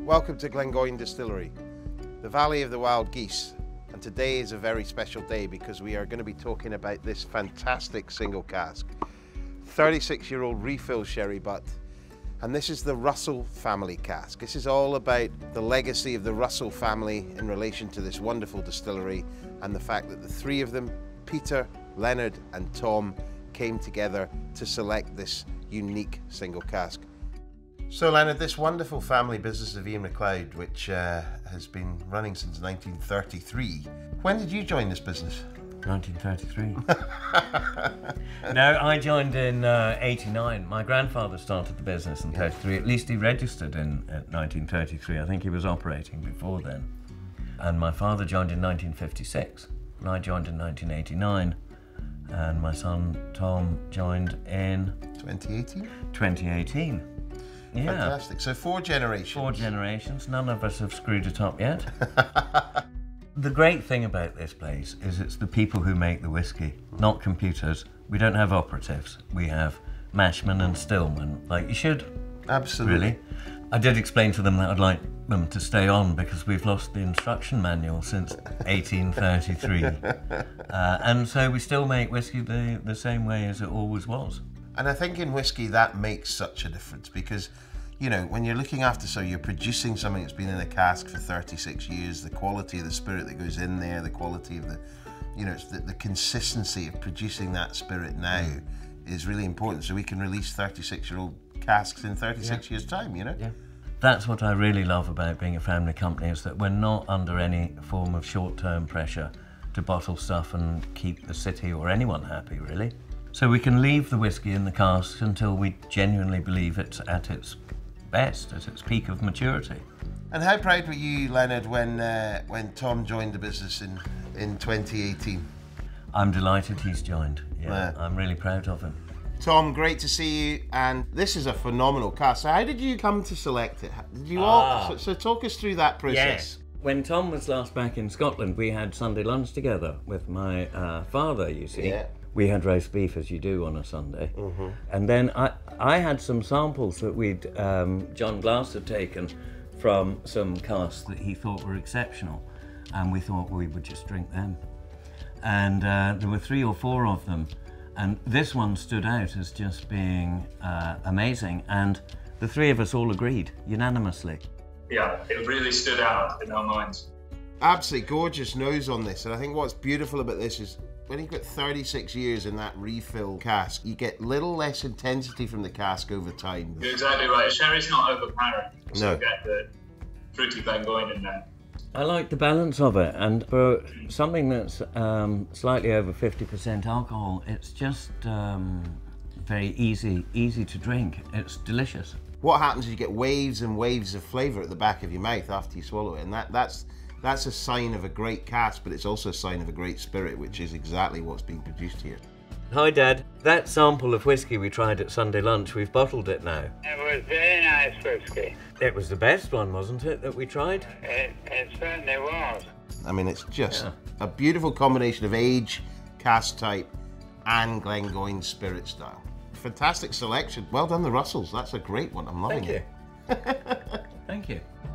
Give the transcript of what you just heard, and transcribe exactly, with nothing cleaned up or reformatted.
Welcome to Glengoyne Distillery, the Valley of the Wild Geese. And today is a very special day because we are going to be talking about this fantastic single cask, thirty-six year old refill sherry butt. And this is the Russell Family Cask. This is all about the legacy of the Russell family in relation to this wonderful distillery and the fact that the three of them, Peter, Leonard and Tom, came together to select this unique single cask. So Leonard, this wonderful family business of Ian MacLeod, which uh, has been running since nineteen thirty-three. When did you join this business? nineteen thirty-three. No, I joined in uh, eighty-nine. My grandfather started the business in thirty-three. At least he registered in uh, nineteen thirty-three. I think he was operating before then. And my father joined in nineteen fifty-six. And I joined in nineteen eighty-nine. And my son Tom joined in twenty eighteen? twenty eighteen. Yeah. Fantastic. So four generations. Four generations. None of us have screwed it up yet. The great thing about this place is it's the people who make the whiskey, not computers. We don't have operatives. We have mashmen and stillmen, like you should. Absolutely. Really. I did explain to them that I'd like them to stay on because we've lost the instruction manual since eighteen thirty-three. uh, and so we still make whiskey the, the same way as it always was. And I think in whiskey that makes such a difference because, you know, when you're looking after, so you're producing something that's been in a cask for thirty-six years, the quality of the spirit that goes in there, the quality of the, you know, it's the, the consistency of producing that spirit now is really important. So we can release thirty-six year old casks in thirty-six yeah. years time, you know? Yeah. That's what I really love about being a family company, is that we're not under any form of short-term pressure to bottle stuff and keep the city or anyone happy, really. So we can leave the whiskey in the cask until we genuinely believe it's at its best, at its peak of maturity. And how proud were you, Leonard, when uh, when Tom joined the business in, in twenty eighteen? I'm delighted he's joined. Yeah, yeah, I'm really proud of him. Tom, great to see you, and this is a phenomenal cask. So how did you come to select it? Did you ah. all? So, so talk us through that process. Yes. When Tom was last back in Scotland, we had Sunday lunch together with my uh, father, you see. Yeah. We had roast beef, as you do on a Sunday. Mm-hmm. And then I, I had some samples that we'd, um, John Glass had taken from some casks that he thought were exceptional. And we thought we would just drink them. And uh, there were three or four of them. And this one stood out as just being uh, amazing. And the three of us all agreed unanimously. Yeah, it really stood out in our minds. Absolutely gorgeous nose on this. And I think what's beautiful about this is when you've got thirty-six years in that refill cask, you get little less intensity from the cask over time. You're exactly right. Sherry's not overpowering. So No. you get the fruity Glengoyne in there. I like the balance of it, and for something that's um, slightly over fifty percent alcohol, it's just um, very easy, easy to drink. It's delicious. What happens is you get waves and waves of flavour at the back of your mouth after you swallow it, and that, that's That's a sign of a great cask, but it's also a sign of a great spirit, which is exactly what's being produced here. Hi, Dad. That sample of whiskey we tried at Sunday lunch, we've bottled it now. It was very nice whiskey. It was the best one, wasn't it, that we tried? It, it certainly was. I mean, it's just Yeah. a beautiful combination of age, cask type, and Glengoyne spirit style. Fantastic selection. Well done, the Russells. That's a great one. I'm loving Thank it. you. Thank you.